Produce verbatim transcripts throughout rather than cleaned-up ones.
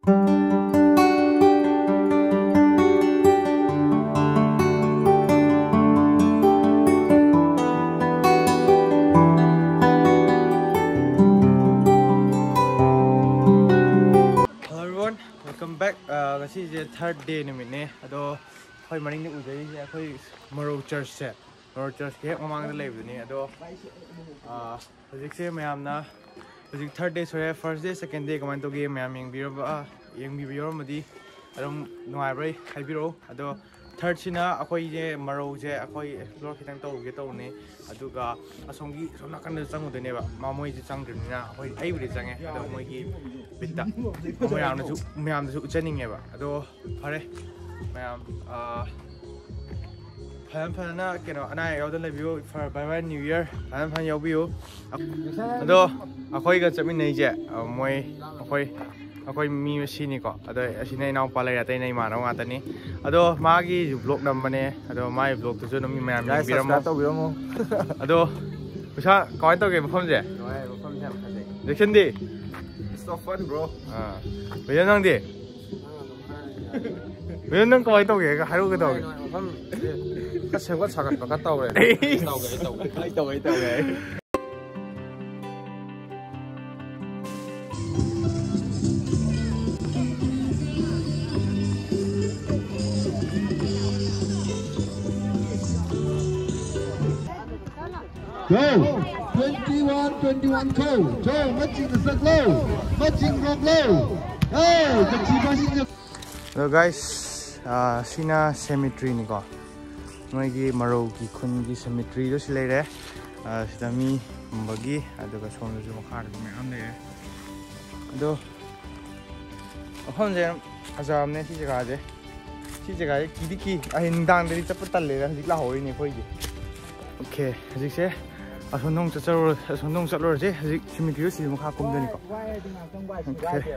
Welcome back. Uh, this is the third day numit. Ado, koi morning ni ujai ni. Koi Morou church set. Morou church ke mamang na live ni. Ado, ah, project se mayam na. Project third day so first day, second day kaman to game mayam yang biro ba, yang biro madi. Adom nuai bray, hai biro. Ado, third sina akoi je Morou je akoi explore kitang to uge to ni. Ado ka asongi so nak kan sang ude ne ba. Mamoi je sang dun na. Akoi ai bri sang eh. Ado moi ki bitta. Mayam na su mayam na su uchening eh ba. Ado pare mayam ah plan plan na keno anai yaw dan le view for bye bye new year. Plan plan yaw view. Ado akoi ka chamin nei je moi akoi akoi mi machine ko. Ado asina inaw pa lai atai nei ma na ngata ni. Ado magi vlog number ne. Ado mai vlog to no mi mayam yang biramo. Ado bisa kawai to ke phom je. Kawai phom je phase. Direction di. It's so fun bro. Ah. Bây giờ năng đi. Bây giờ năng coi tàu cái cái hai cái tàu cái. Cái xem có sạc cái tàu này. Tàu cái tàu cái tàu cái tàu cái. Go! twenty-one, twenty-one, go! Go! Matching the set low! Matching rock low! Hey! Hello guys, uh, sina cemetery ni ko. Noi Morou ki khun ki cemetery do silai re. Uh, sida mi bagi ado ka som ju makhar me am le. Ado hon je azam ne si jaga je. Si jaga je ki di ki ahin dang de chap tal le hik la hoi ni khoi ji. Okay, hik se asondong chacharo asondong chatlo je hik cemetery si makha kum de ni ko. Okay.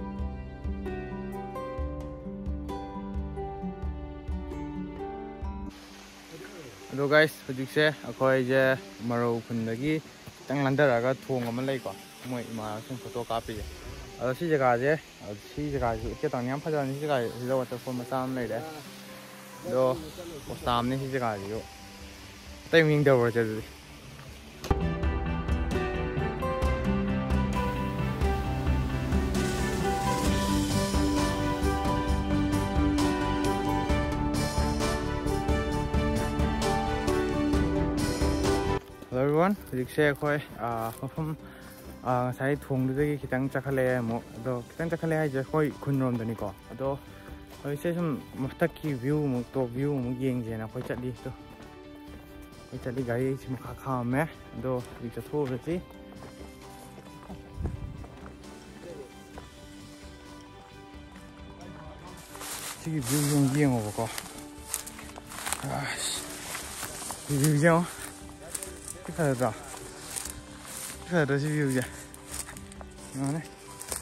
Hello guys, hojik se akoi je Morou khundagi tang landaraga thong ama lei ko moi ma sum photo copy je ado si jaga je si jaga ju ke tang nyam phaja ni jaga ji lo waterfall ma sam lei de do postam ni si jaga ji yo tai ming de wor je du Hello everyone, hojik se akoi ah mafam ah sai thong du gi kitang chakhale mo do kitang chakhale hai je koi khunrom dani ko ado hoi se sum mathak ki view mo to view mo yeng je na koi chali to koi chali gari sim kha kha me do ri cha tho re chi chi view yong yeng o ko ah view yong cái đó cái đó view vậy nó này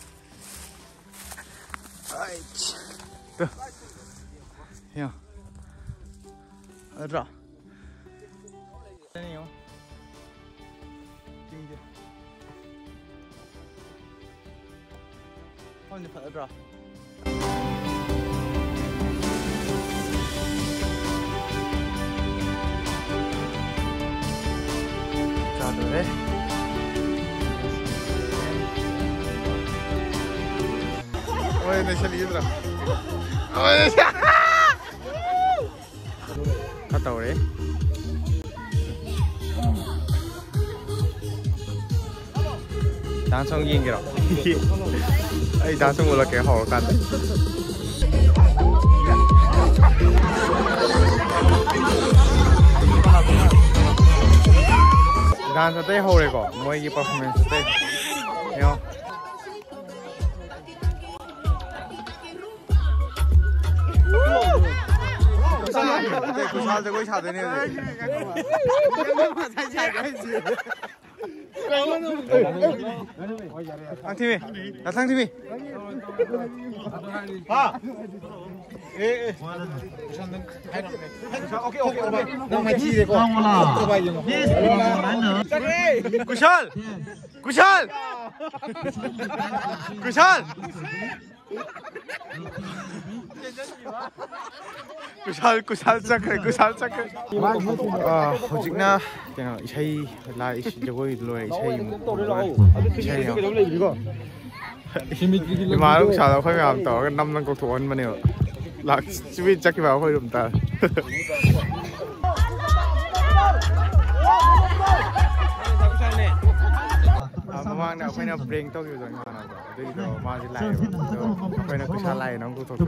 ai được hiểu ở đó đây này không kinh chưa không được phải ở đó đấy. Ôi này chơi rồi. Ôi. Bắt đầu đấy. Đang xong yên kìa. Ấy đang xong là cái hổ cắn. Dance today hole ko, moi ki performance today. Yo. Kushal to koi chha de nahi Ang TV, datang TV. Ha. Eh, okay, okay, okay. Nang mai chi de ko. Kushal. Kushal. Kushal. Kusal kusal chakre kusal chakre. Ah, hojikna kena isai la isi jagoi loi isai. Marou kusal khoi am to kan nam nang ko thon mane. La chui chakki ba khoi dum ta. Mamang nak kena break tu gitu kan, jadi tu masih lain, kena kusal lain, aku tu tu.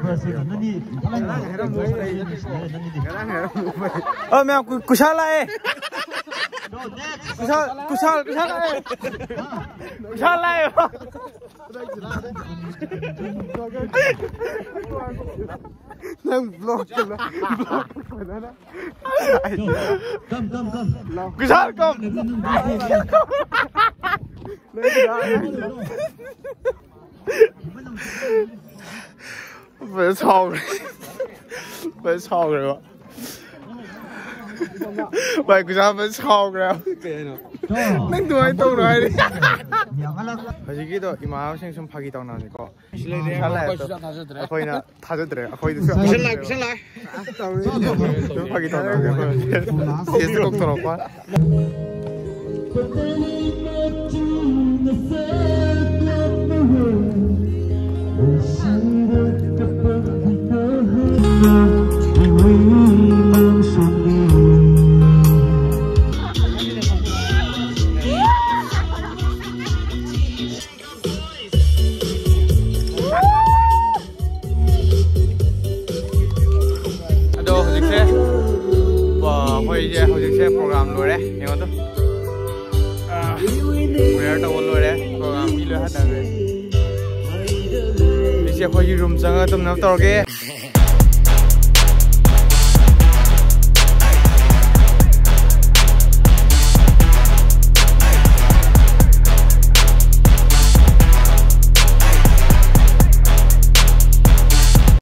Oh, memang kusal lain. Kusal, kusal, kusal lain. Kusal lain. Nang vlog tu lah, vlog mana? Come, come, come. Kusal, come. Phải sâu rồi. Phải sâu rồi. Vậy cứ sao phải sâu rồi. Nang tuổi tôi rồi đi. Hồi cái đó im áo sinh sống phagi tao nào có. Khôi na thà cho đấy. Khôi được. Xin lại, xin lại. Phagi tao nào. Yes, cũng tốt quá. Aduh, hujik saya, wah, hujik saya, hujik saya program lu deh, yang itu. Prayer ta bol re program mi lo hata re. Bisi khoi room changa tum nam tor ge.